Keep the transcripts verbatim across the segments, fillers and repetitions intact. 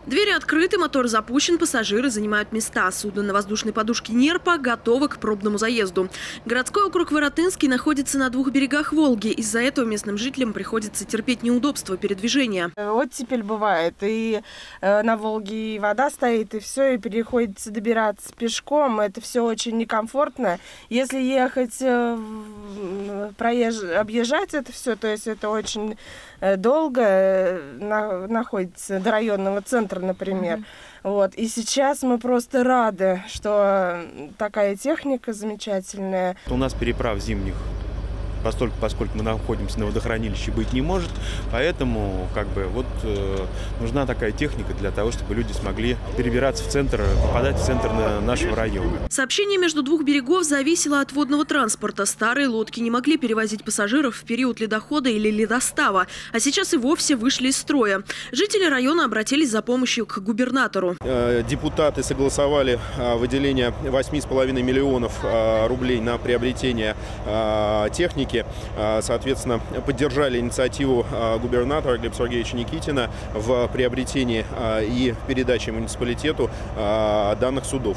Двери открыты, мотор запущен, пассажиры занимают места. Судно на воздушной подушке «Нерпа» готово к пробному заезду. Городской округ Воротынский находится на двух берегах Волги. Из-за этого местным жителям приходится терпеть неудобства передвижения. Оттепель бывает, и э, на Волге и вода стоит, и все, и приходится добираться пешком. Это все очень некомфортно. Если ехать, э, проезж... объезжать это все, то есть это очень э, долго э, на... находится до районного центра, например. Mm-hmm. Вот. И сейчас мы просто рады, что такая техника замечательная. У нас переправ зимних, поскольку, поскольку мы находимся на водохранилище, быть не может, поэтому как бы вот э, нужна такая техника для того, чтобы люди смогли перебираться в центр, попадать в центр нашего района. Сообщение между двух берегов зависело от водного транспорта. Старые лодки не могли перевозить пассажиров в период ледохода или ледостава, а сейчас и вовсе вышли из строя. Жители района обратились за помощью к губернатору. Депутаты согласовали выделение восьми с половиной миллионов рублей на приобретение техники. Соответственно, поддержали инициативу губернатора Глеба Сергеевича Никитина в приобретении и передаче муниципалитету данных судов.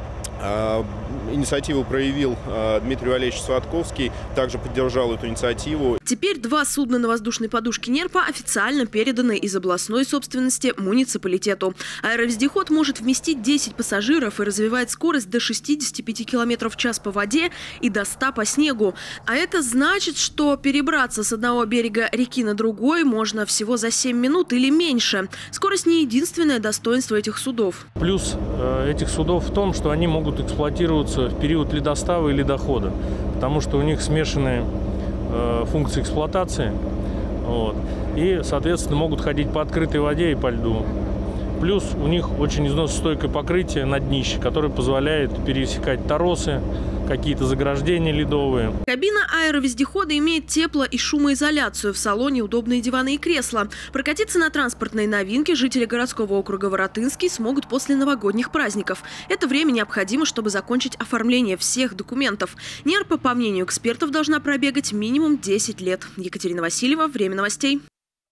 Инициативу проявил Дмитрий Валерьевич Сладковский, также поддержал эту инициативу. Теперь два судна на воздушной подушке «Нерпа» официально переданы из областной собственности муниципалитету. Аэровездеход может вместить десять пассажиров и развивает скорость до шестидесяти пяти километров в час по воде и до ста по снегу. А это значит, что перебраться с одного берега реки на другой можно всего за семь минут или меньше. Скорость не единственное достоинство этих судов. Плюс э, этих судов в том, что они могут эксплуатироваться в период ледостава и ледохода, потому что у них смешанные э, функции эксплуатации, вот, и, соответственно, могут ходить по открытой воде и по льду. Плюс у них очень износостойкое покрытие на днище, которое позволяет пересекать торосы, какие-то заграждения ледовые. Кабина аэровездехода имеет тепло- и шумоизоляцию. В салоне удобные диваны и кресла. Прокатиться на транспортной новинке жители городского округа Воротынский смогут после новогодних праздников. Это время необходимо, чтобы закончить оформление всех документов. «Нерпа», по мнению экспертов, должна пробегать минимум десять лет. Екатерина Васильева, Время новостей.